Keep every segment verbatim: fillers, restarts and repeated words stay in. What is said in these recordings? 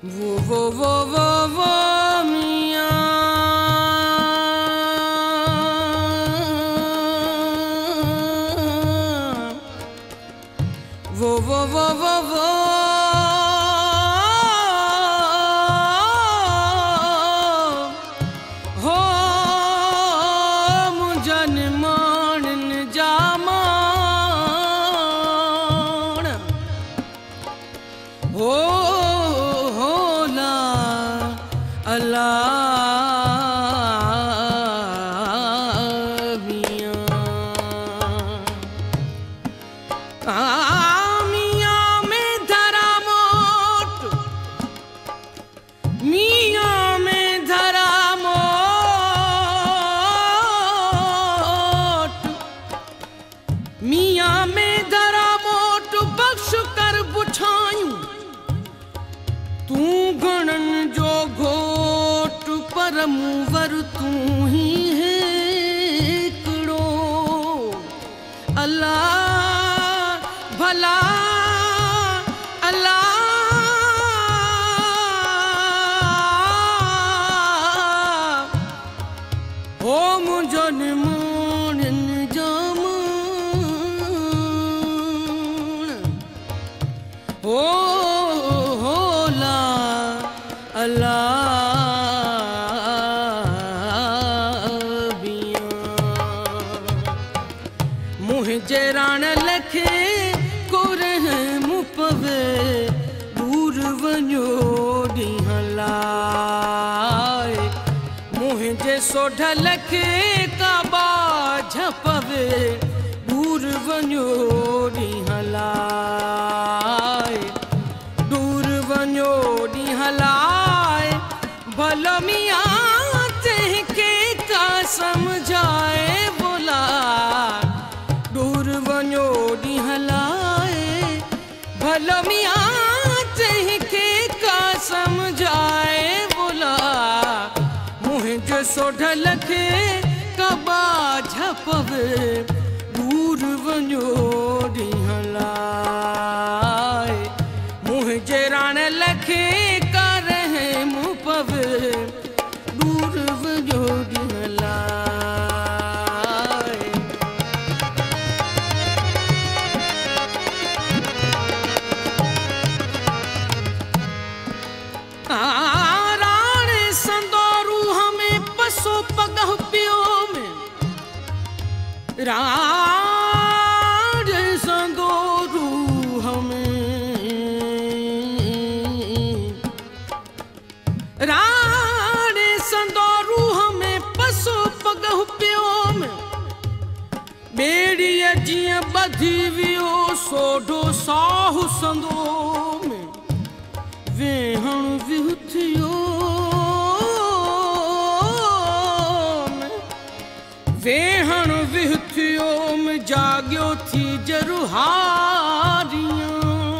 वो वो वो वो वो मियाँ वो वो वो वो वो हो मुझन मानन जामान हो अल्लाह मियाँ मियाँ में धरा मोट मियाँ में धरा मोट मियाँ में धरा मोट बख्श कर बुझायूं तू गणन जो घोट परमवर तू ही है कड़ो अल्लाह भला अल्लाह हो मुझो निमोन जामान हो होला अल्लाह मुझे राण लखे कोरह मुपवे दूर वञो ॾींहं लाइ मुझे सोढ लखे काबा झपवे दूर वञो ॾींहं लाइ दूर वञो ॾींहं लाइ भलो मियाँ तंहिंखे का सम्झाए बोला दूर वञो ॾींहं लाइ भलो मियाँ तंहिंखे का सम्झाए बोला मुंहिंजो सोढ लखे कबा झपवे दूर वञो ॾींहं लाइ मुंहिंजे राण लखे का रहम पवे दूर वञो ॾींहं लाइ राणे संदोरू हमें पसो पगह पियो में राणे संदोरू हमें राणे संदोरू हमें पसो पगह पियो में बेड़ीअ जीअं ॿधी वियो सोढो साहु संदो में वेहण विहुथियो वेहण विहुथियो में जाॻियो थी जरुहारियां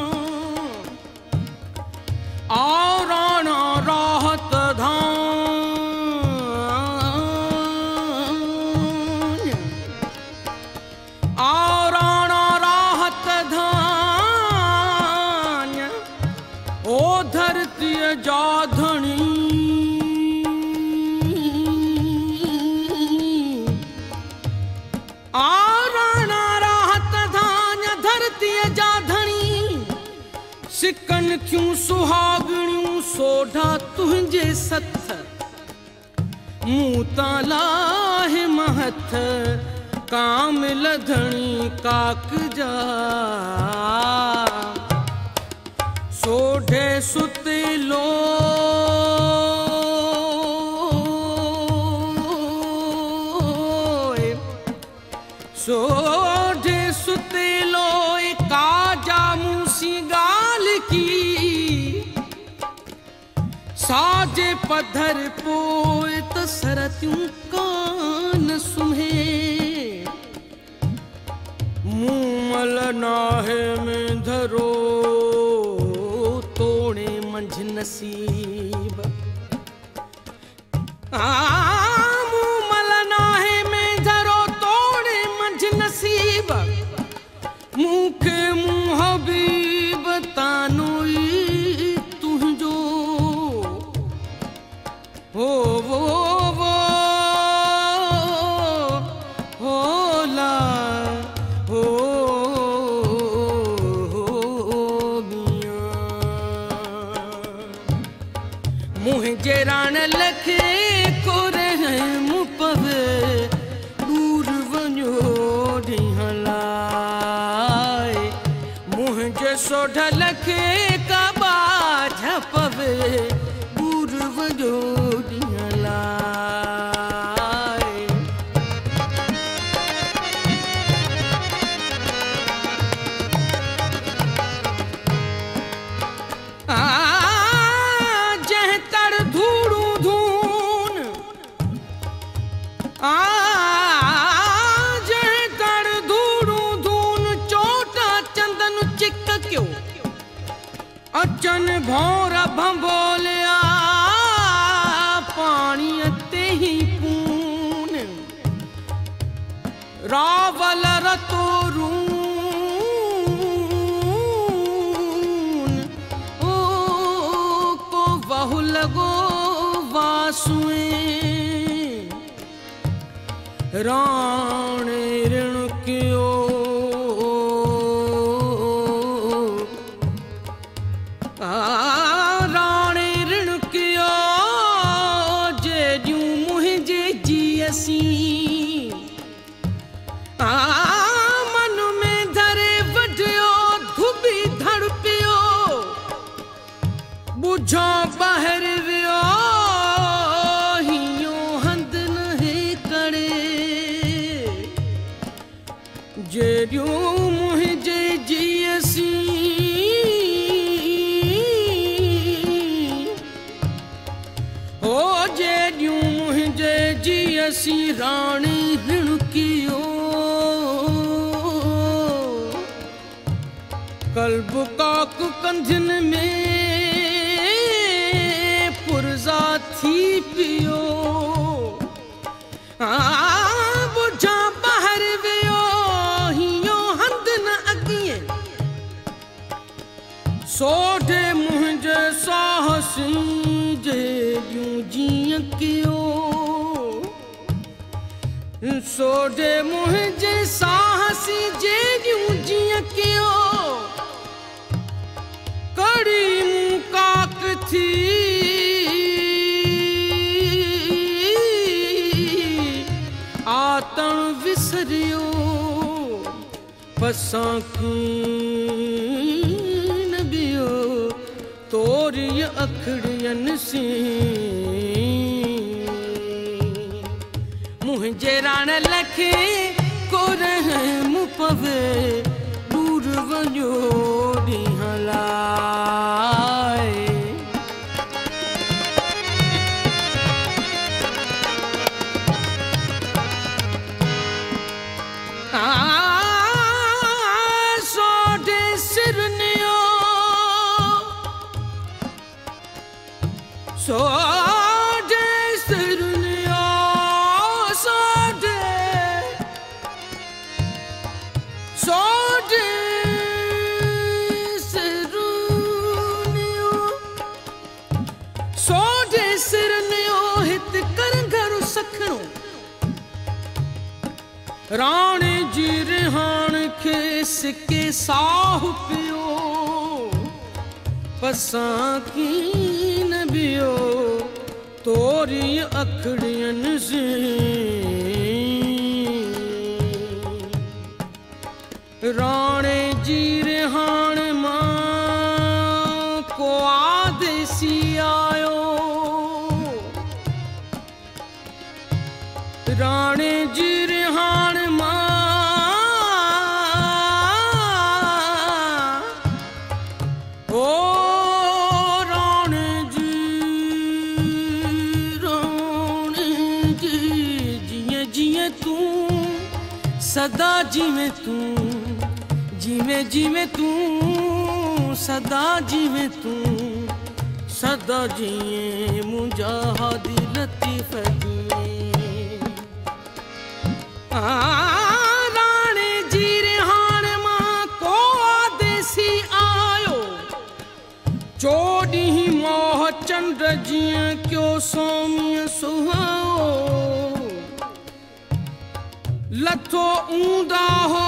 और राहत धान और राहत धान ओ धरती जा धनी राहत धान धरती जा धनी सिकन थियूं सुहागणियूं सोढा तुंहिंजे सथ मूं तां लाहे महथ कामिल धणी काक जा सोढे सुतेलो सोढे सुतेलो काजा मूसी गाल की साजे पधर पोए त सरतियूं कान सुम्हे मूमल नाहे में धरो तोड़े मंझ नसीब मूमल नाहे में धरो तोड़े मंझ नसीब मूंखे मुंह हबीब तानोई तुंहिंजो मुझे राण लखे को रहम पवे दूर वञो ॾींहं लाइ मुझे सोढ लखे का बाझ पवे दूर वञो ॾींहं लाइ आ अचन भौर भंबोलिया पानी ते ही पून रावल रतोरून ओ को बहु लगो वासुए राणे ऋण क्यों राणे ऋण कियो जेॾियूं मुंहिंजे जीअसी आ मन में धरे वढियो धुबी धड़ पियो बुझो ॿाहिरि वियो हियो हंधि न हे करे जेॾियूं मुंहिंजे जीअसी जीअसी राणी ऋण कियो कल्ब काक कंधन में पुरजा थी पियो आ बुझा ॿाहिरि वियो हियो हंधि न अॻिए सोढे मुंहिंजे साहसी जेॾियूं जीअं कियो सोढे मुंहिंजे साहसी जेॾियूं जीअं कियो कड़ी मूं काक थी आतण विसरियो पसां कीन बियो तोरी अखड़ियन से मुझे राण लखे को रहम पवे दूर वञो ॾींहं लाइ आ सोढे सिरनियो सो राणे जी रिहाण खे सिके साहु पियो पसां कीन बियो तोरी अखड़ियन से राणे जी रिहाण मां को आदेसी आयो राणे जी रिहाण सदा जीवे तू जीवे जीवे तू सदा जीवे तू सदा जिए मुझा दिल लतीफ राणे जी रिहाण मां को आदेसी आयो चोॾीं मोह चंड जिए क्यों सौम्य सुहाओ लथो ऊंदा हो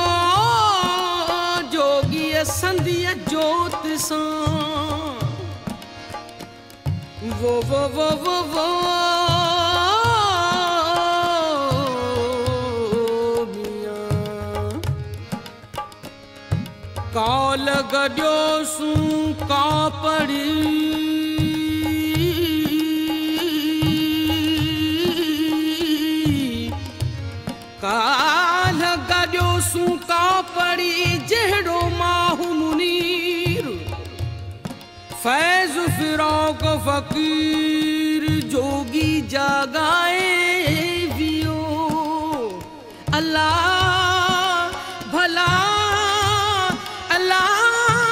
जोगी संधिया जोत सां वो वो वो वो वो मियां काल गड्यो सू का पड़ी काल गड्यो सू का पड़ी जहड़ो माहू मुनीर फैज फिराक फकीर जोगी जागाए वियो अल्लाह भला अल्लाह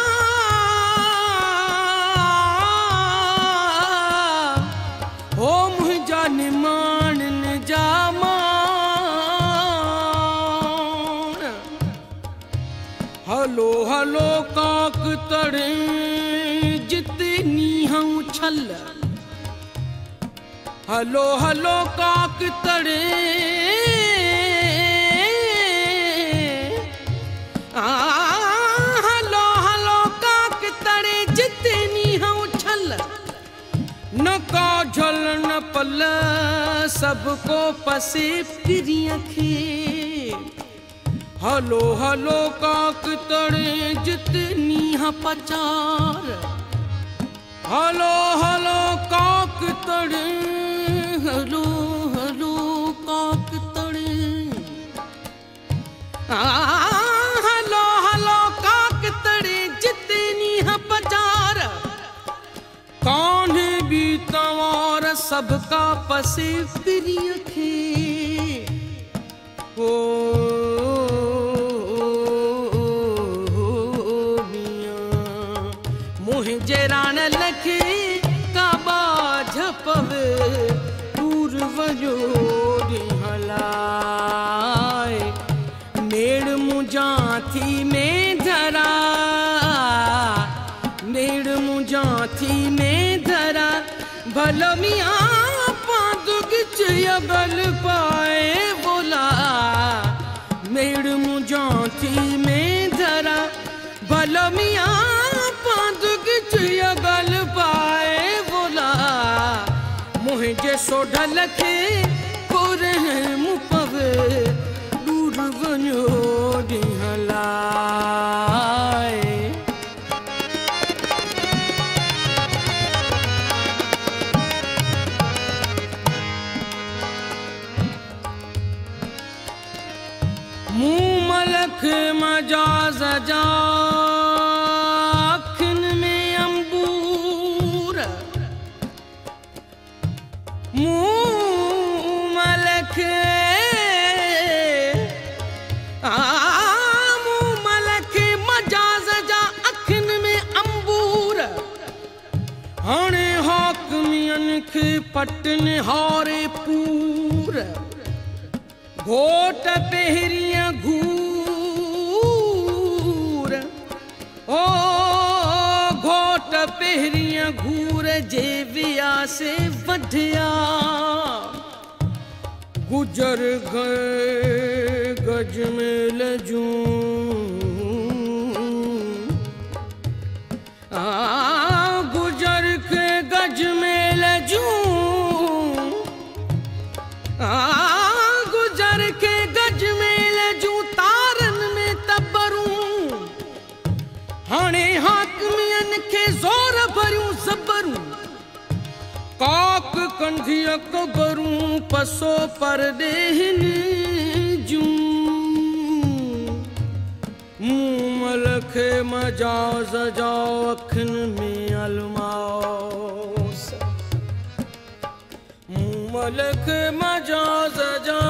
हो मुझा निमान न जामान हलो हलो काक तड़े जितनी हूँ छल हलो हलो काक तड़े आ हलो हलो काक तड़े जितनी हूँ छल न का झल न पल सबको पसे फिरी खे हलो हलो काक तड़े जितनी हाँ पचार हलो हलो काक तड़े हलो हलो काक तड़े आ हलो हलो काक तड़े जितनी हाँ पचार कौन भी तवार सबका पसे फिरी खे ओ मुझे रान लखे काबा झपवे दूर वजो हलाए मेड़ मुझा थी में धरा मेड़ मुझा थी में धरा भलो मियाँ पादुग चयबल पाए बोला मेड़ मुझा थी में धरा भलो मियाँ गल पाए बोला मुझे सोढ़ल के कोरे मुपवे दूर वनो दिहलाए मुँह मलक मजाज जा पटन हारे पूर घोट पहरिया घूर ओ घोट पहरिया घूर जे विया से वधिया गुजर गए गज में लजूं आ गुजर के गज में लजूं आ गुजर के गज में लजूं तारन में तबरूं हाणे हाकमियन के जोर भरूं जबरूं काक कंधी अकबरूं पसो परदेहन जूं मुँह मलखे मजाज जाओ अखन में अलमास मलक मजाज जा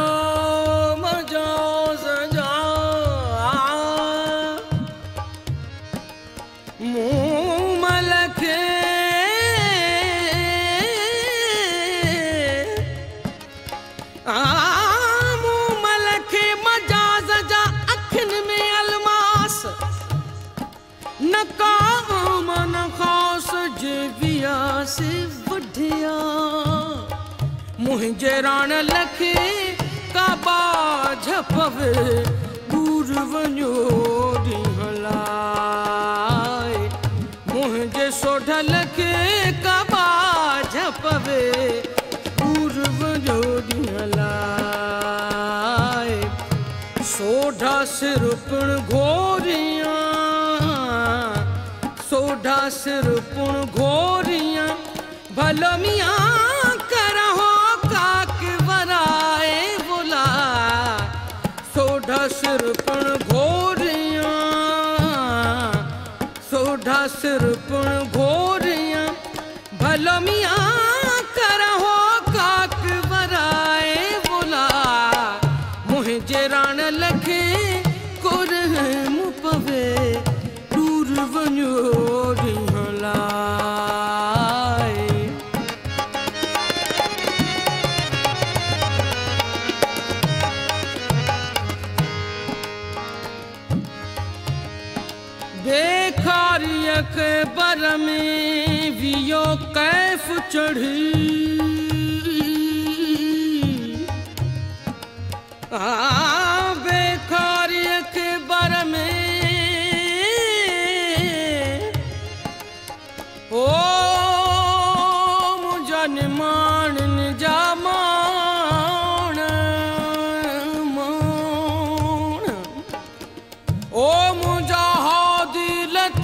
मजाज जा मुँह मलक आ मुँह मलक मजाज जा अखन में अलमास न का मन खास जेविया से वधिया मुझे रान लखे काबा झपवे दूर वनो दिहलाए मुझे सोढ़ लखे काबा झपवे पूर्व जोड़ियां लाए सोढ़ा सिरपुण घोरियां सोढ़ा सिरपुण घोरियां भलो मियाँ करहो काक वराए बोला सोढ़ा सिरपुण घोरियां सोढ़ा सिरपुण घोरियां भलो मियाँ करहो काक वराए बोला मुझे राण लखे कुरह मुपवे दूर वञो ॾींहं लाए बेखारीअ खे बर में वियो कैफ़ चढ़ी आ बेखारीअ खे बर में ओ मुंहिंजा निमाणनि जा माण माण ओ मुंहिंजा हादी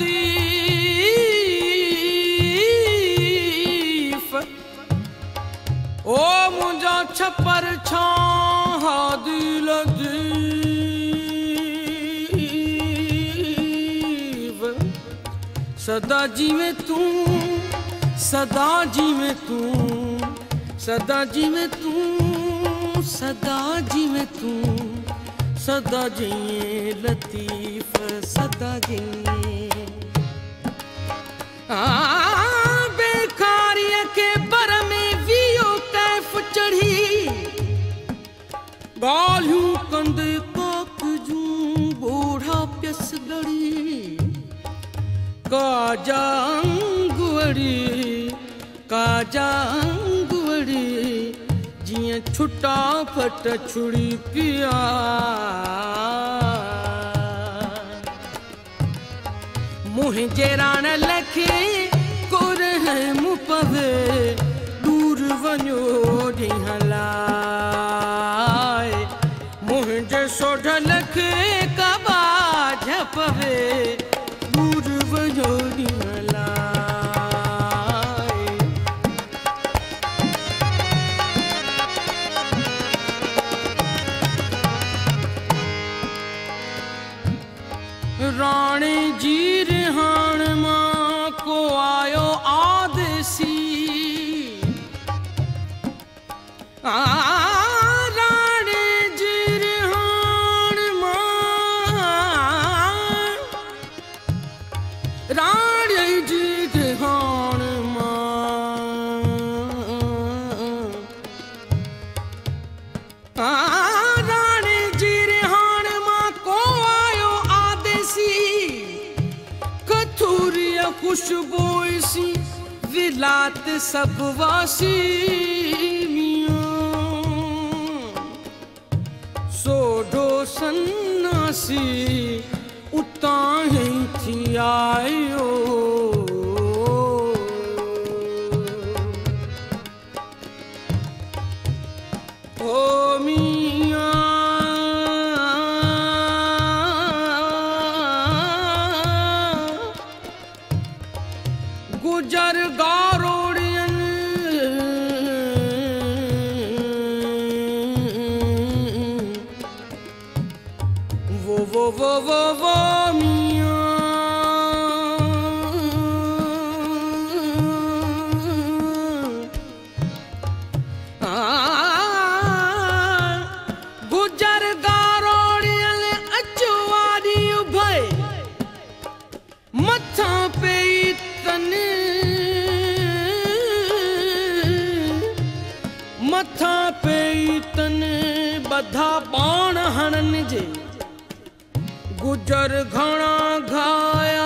लतीफ़ ओ मुंहिंजा छपर छां हादी लतीफ़ सदा जीवे तू सदा जीवे तू सदा जीवे तू सदा जीवे तू सदा जिए लतीफ़ सदा जिए आ बेखारीअ खे बर में वियो कैफ़ चढ़ी ॻाल्हियूं कंदे काक जूं बूढ़ा पियस ॻड़ी काजा अंगुवड़ी काजा अंगुवड़ी जियां छुटा फट छुड़ी पिया मुझे राण लखे कुरह मुपवे दूर वञो ॾींहं लाए मुझे सोढ़ लखे कबा झपवे दूर वञो ॾींहं लाए राणे जी रिहाण मां को आयो आदेसी आ राणे जी रिहाण मां राणे जी रिहाण मां आ राणे जी रिहाण मां को आयो आदेसी कथूरिया खुशबोईसी विलात सब वासी सोढ़ो सन्नासी उतां ही थी आयो ओ मियां गुजर गारोड़ियन वो वो वो वो वो मियां आ गुजर गारोड़ियन अचवारी उभय मथा पे तने मथा पे तने बधा बाण हणन जे गुजर घणा घाया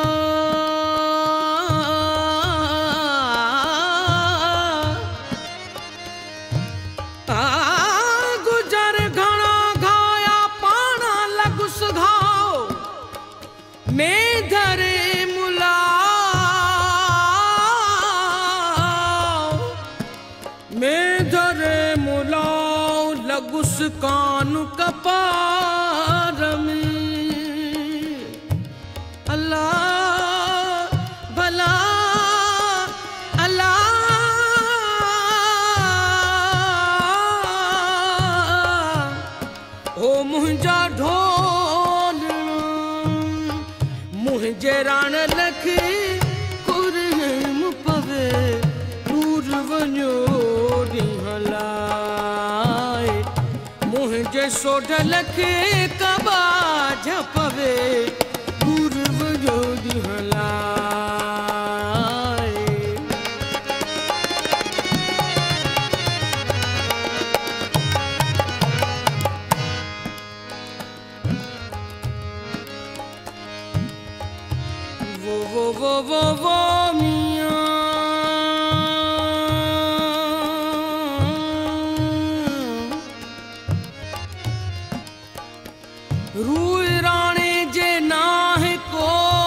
आ गुजर घणा घाया पाणा लगुस घाव में धरे मुला मुस्कान कपार में अल्लाह भला अल्लाह हो मुंहिंजा ढोल मुंहिंजे राण लख कुरहम पवे दूर वञो ॾींहं लाइ मुंहिंजे सोढ लख कबा झपवे दूर वञो ॾींहं लाइ वो वो वो वो वो मियां रूह राणे जे नाहे को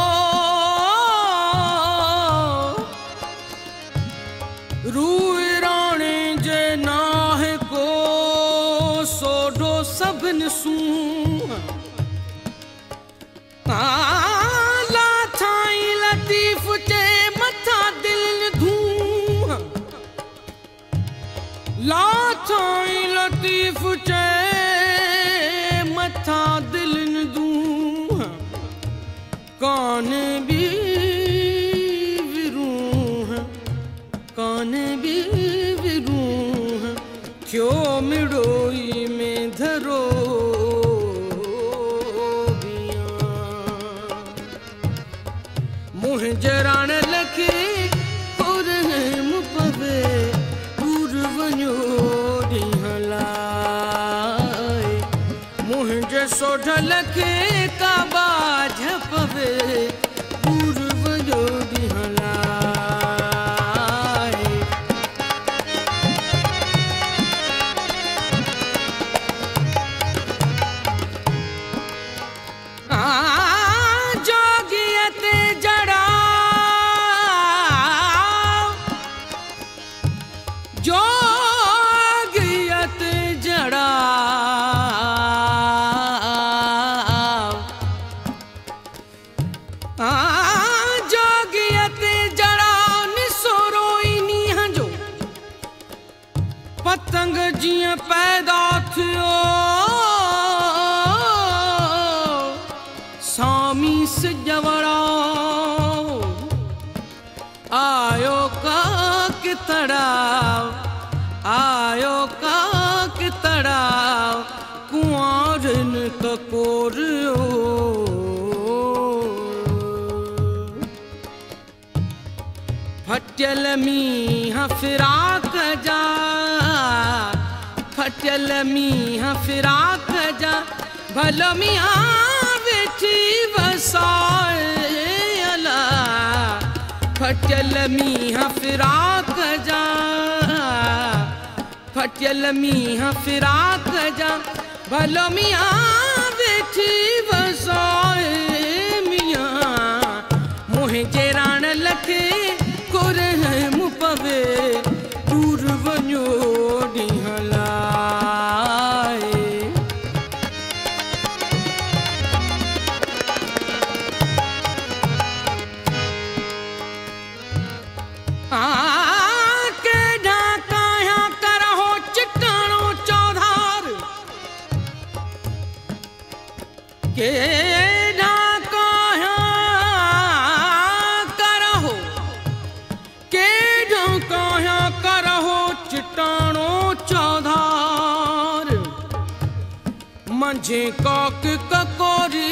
रूह राणे जे नाहे को सोढो सभिनि सूं ला थाई लतीफ़ चे मथा दिल धूं ला थाई लतीफ़ चे मथा दिल दूं कान भी विरूह कान भी विरूह क्यों मिड़ोई में धरो मुंहिंजे राण लखे कुरहम पवे दूर वञो ॾींहं लाइ मुंहिंजे सोढ लखे काबा झपवे दूर वञो ॾींहं लाइ आ जोगीअ ते जोगियत जड़ा आ जोगियत जड़ा निसोरोई नीहं जो पतंग जीअं पैदा थियो सामी सिजवड़ा आयो काक तड़ाव आयो काक तड़ाव कुंवारन ककोरियो फटियल मींहं फिराक जा फटियल मींहं फिराक जा भलो मियां वेठी वसाए अला फटियल मींहं फिराक जा फटियल मींहं फिराक जा भलो मियां वेठी वसाए मियां मुंहिंजे राण लखे कुरहम पवे दूर वञो ॾींहं लाइ आ केॾा काया करहो चिटाणो चौधार केॾा काया करहो केॾा काया करहो चिटाणो चौधार मंझे काक ककोरी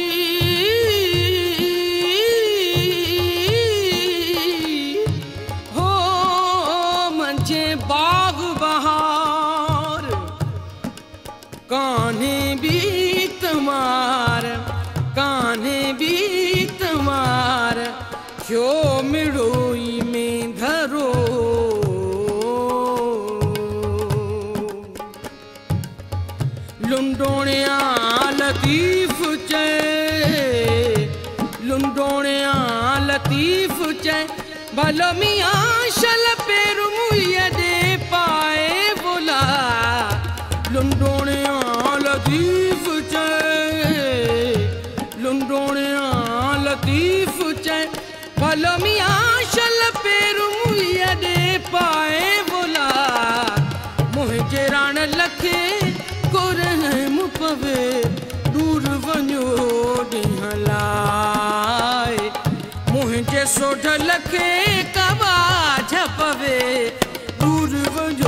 बाग बहार कान्हे भी तुम्हार कान्हे भी तुम्हार क्यों मिड़ोई में धरो लुंडोणिया लतीफ चे लुंडोणिया लतीफ चे भलो मियां शल पेर मुई दे पाए बोला लुंडोण झपवे दूर वञो ॾींहं लाइ मुंहिंजे सोढ लखे कवा झपवे दूर वञो